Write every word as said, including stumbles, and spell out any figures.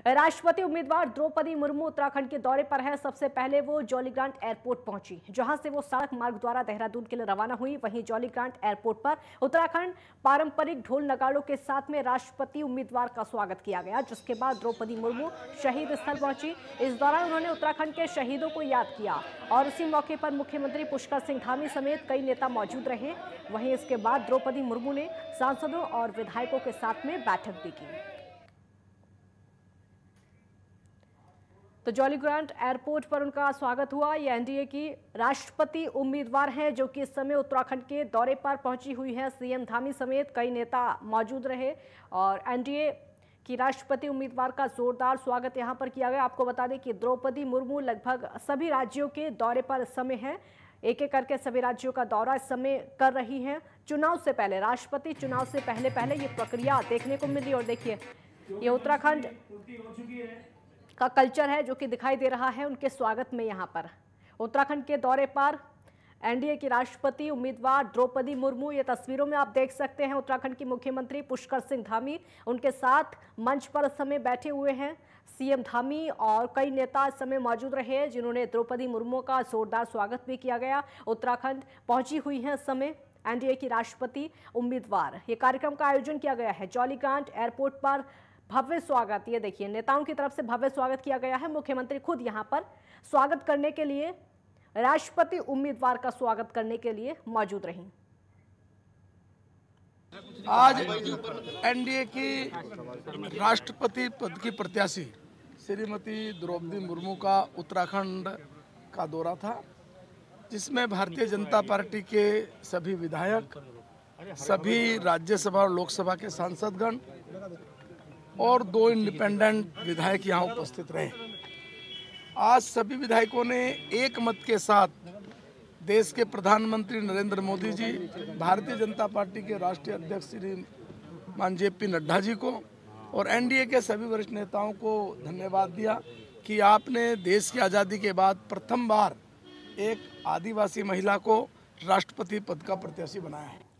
राष्ट्रपति उम्मीदवार द्रौपदी मुर्मू उत्तराखंड के दौरे पर है। सबसे पहले वो जौलीग्रांट एयरपोर्ट पहुंची, जहां से वो सड़क मार्ग द्वारा देहरादून के लिए रवाना हुई। वहीं जौलीग्रांट एयरपोर्ट पर उत्तराखंड पारंपरिक ढोल नगाड़ों के साथ में राष्ट्रपति उम्मीदवार का स्वागत किया गया, जिसके बाद द्रौपदी मुर्मू शहीद स्थल पहुंची। इस दौरान उन्होंने उत्तराखंड के शहीदों को याद किया और इसी मौके पर मुख्यमंत्री पुष्कर सिंह धामी समेत कई नेता मौजूद रहे। वहीं इसके बाद द्रौपदी मुर्मू ने सांसदों और विधायकों के साथ में बैठक भी की। तो जौलीग्रांट एयरपोर्ट पर उनका स्वागत हुआ। ये एनडीए की राष्ट्रपति उम्मीदवार हैं, जो कि इस समय उत्तराखंड के दौरे पर पहुंची हुई है। सीएम धामी समेत कई नेता मौजूद रहे और एनडीए की राष्ट्रपति उम्मीदवार का जोरदार स्वागत यहां पर किया गया। आपको बता दें कि द्रौपदी मुर्मू लगभग सभी राज्यों के दौरे पर इस समय है। एक एक करके सभी राज्यों का दौरा इस समय कर रही हैं। चुनाव से पहले, राष्ट्रपति चुनाव से पहले पहले ये प्रक्रिया देखने को मिली। और देखिए, ये उत्तराखंड का कल्चर है जो कि दिखाई दे रहा है उनके स्वागत में। यहाँ पर उत्तराखंड के दौरे पर एनडीए की राष्ट्रपति उम्मीदवार द्रौपदी मुर्मू, ये तस्वीरों में आप देख सकते हैं। उत्तराखंड की मुख्यमंत्री पुष्कर सिंह धामी उनके साथ मंच पर इस समय बैठे हुए हैं। सीएम धामी और कई नेता इस समय मौजूद रहे, जिन्होंने द्रौपदी मुर्मू का जोरदार स्वागत भी किया गया। उत्तराखंड पहुंची हुई है इस समय एनडीए की राष्ट्रपति उम्मीदवार। ये कार्यक्रम का आयोजन किया गया है जौलीग्रांट एयरपोर्ट पर। भव्य स्वागत, ये देखिए, नेताओं की तरफ से भव्य स्वागत किया गया है। मुख्यमंत्री खुद यहां पर स्वागत करने के लिए, राष्ट्रपति उम्मीदवार का स्वागत करने के लिए मौजूद रहीं। आज एनडीए की राष्ट्रपति पद की प्रत्याशी श्रीमती द्रौपदी मुर्मू का उत्तराखंड का दौरा था, जिसमें भारतीय जनता पार्टी के सभी विधायक, सभी राज्यसभा और लोकसभा के सांसदगण और दो इंडिपेंडेंट विधायक यहाँ उपस्थित रहे। आज सभी विधायकों ने एक मत के साथ देश के प्रधानमंत्री नरेंद्र मोदी जी, भारतीय जनता पार्टी के राष्ट्रीय अध्यक्ष श्रीमान जे पी नड्डा जी को और एनडीए के सभी वरिष्ठ नेताओं को धन्यवाद दिया कि आपने देश की आज़ादी के बाद प्रथम बार एक आदिवासी महिला को राष्ट्रपति पद का प्रत्याशी बनाया है।